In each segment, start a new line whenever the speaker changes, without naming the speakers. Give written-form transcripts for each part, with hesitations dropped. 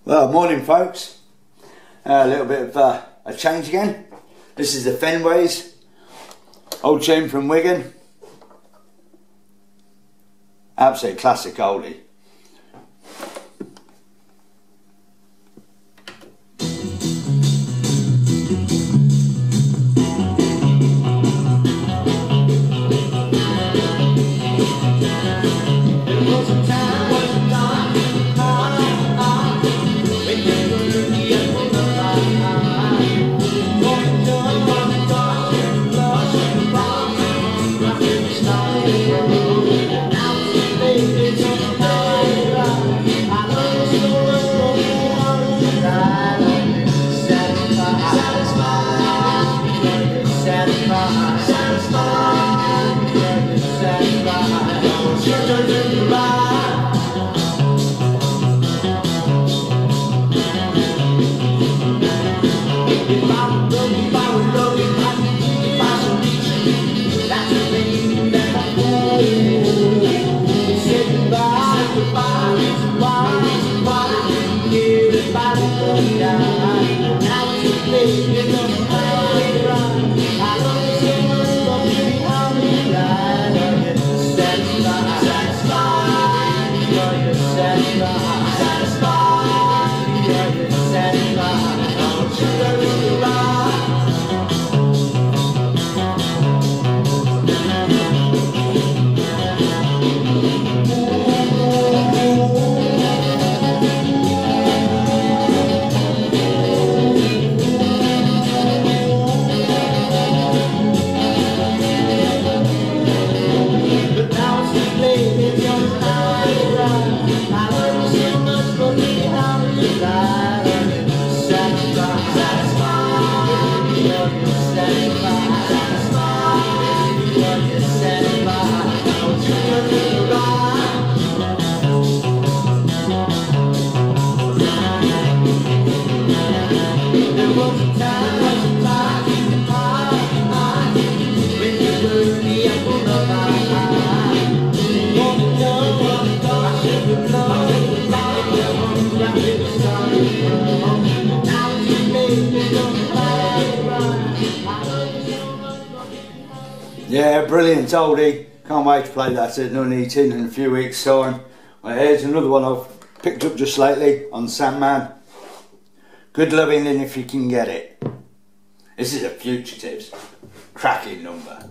Well, morning folks. A little bit of a change again. This is the Fenways, old tune from Wigan. Absolute classic oldie. Yeah, brilliant oldie. Can't wait to play that at Nuneaton in a few weeks' time. Well, here's another one I've picked up just lately on Sandman. Good Loving If You Can Get It. This is a Fugitives. Cracking number.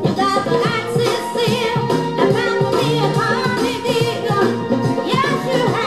Yes, you have.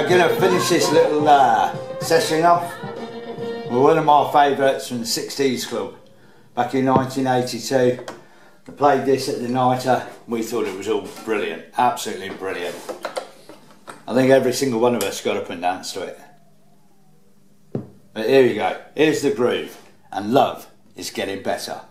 going to finish this little session off with one of my favourites from the 60s Club back in 1982. I played this at the Nighter. We thought it was all brilliant, absolutely brilliant. I think every single one of us got up and danced to it. But here you go, here's the groove, and love is getting better.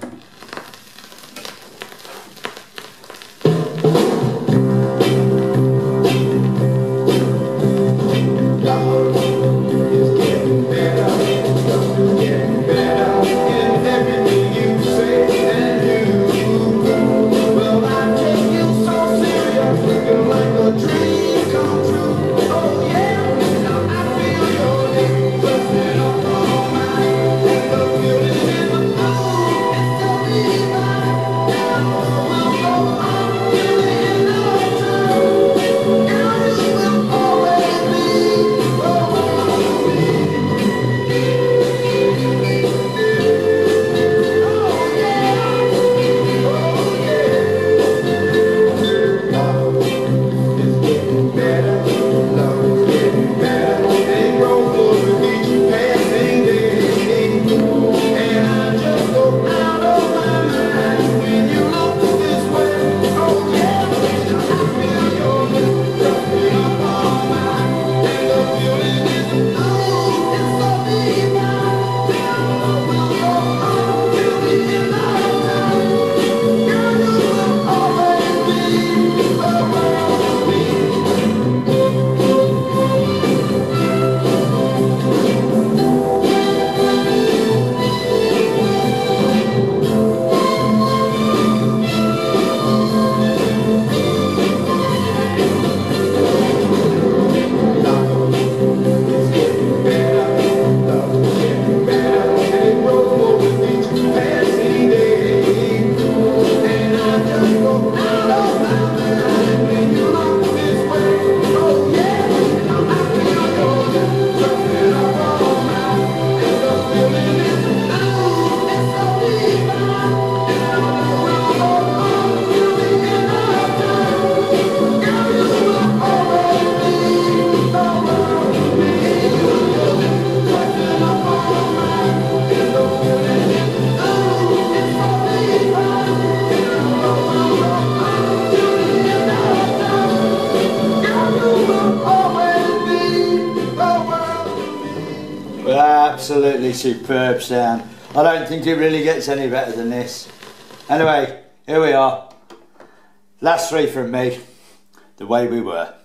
Absolutely superb sound. I don't think it really gets any better than this. Anyway, here we are. Last three from me. The Way We Were.